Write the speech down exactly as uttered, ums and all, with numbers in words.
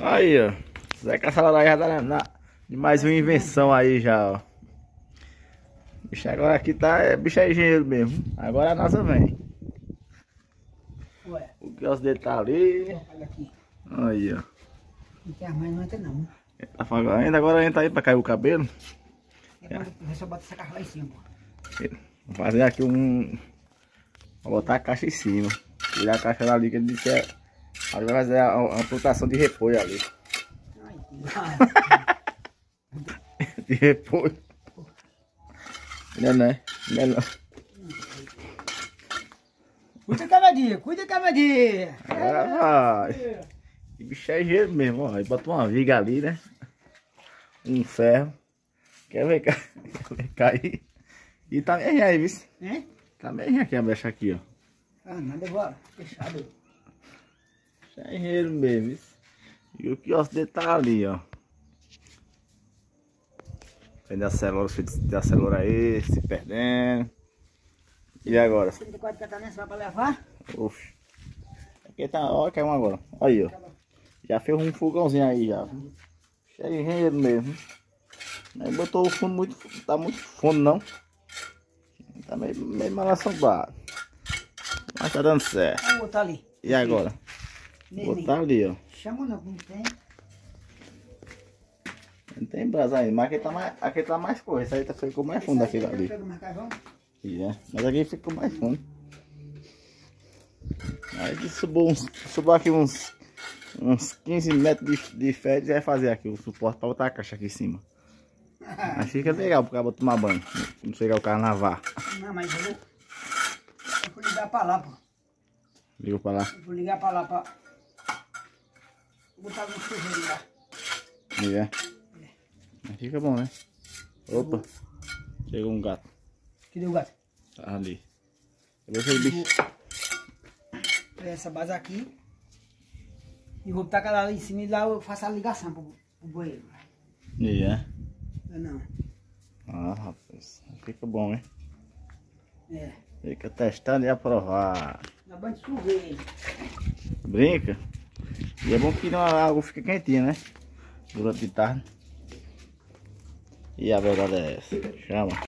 Aí, ó. Zé Caçalará já tá na, na- de mais uma invenção aí já, ó. Bicho, agora aqui tá. É, bicho é engenheiro mesmo. Agora a NASA vem. Ué, O que os dedos tá ali. olha aqui. Aí, ó. Não tem armário, não entra não. Ele tá falando, ainda agora entra aí pra cair o cabelo. Depois eu só boto essa caixa lá em cima, pô. Vou fazer aqui um. Vou botar a caixa em cima. Tirar a caixa dali que ele disse que é. Aí vai fazer a, a amputação de repolho ali. Ai, que De repolho. Não, né? Melhor. Cuida cada dia, cuida cada dia. Agora vai. Que bicho é engenheiro mesmo, ó. Aí bota uma viga ali, né? Um ferro. Quer ver, ca... Quer ver cair? E tá meio aí, viu? É? Tá meio aqui a brecha aqui, ó. Ah, nada, agora. Fechado. Bicho é engenheiro mesmo, viu? E o quiosque dele tá ali, ó. Prende a célula, se a célula aí, se perdendo. E agora? trinta e quatro cataneses vai pra levar? Oxe. Aqui tá, olha, caiu um agora. Aí, ó. Já fez um fogãozinho aí já. Cheio de engenheiro mesmo. Aí botou o fundo muito. Tá muito fundo não. Tá meio, meio mal assombrado. Mas tá dando certo. Vamos botar ali. E agora? Neném. Botar ali, ó. Chama não, não tem. Não tem brasa ainda, mas aqui tá mais, aqui tá mais coisa. Esse aí tá, ficou mais fundo aquele ali. Pega mais carvão. E é, mas aqui ficou mais fundo. Aí subiu, uns, subiu aqui uns, uns quinze metros de, de fé e vai fazer aqui o suporte para botar a caixa aqui em cima. Mas fica legal pro cara tomar banho. Não chegar o carro na vá. Não, mas eu vou, eu vou ligar pra lá, pô. Ligou pra lá. Eu vou ligar pra lá pra vou botar no chuveiro lá. E é. Mas fica bom, né? Opa. Chegou um gato. Cadê o gato? Tá ali. Cadê aquele bicho? Vou essa base aqui. E vou botar aquela lá em cima e lá eu faço a ligação pro, pro banheiro. E é. Não, não. Ah, rapaz. Fica bom, hein? É. Fica testando e aprovar. Na banho de chuveiro. Brinca. E é bom que não, a água fica quentinha, né? Durante a tarde. E a verdade é essa. Chama.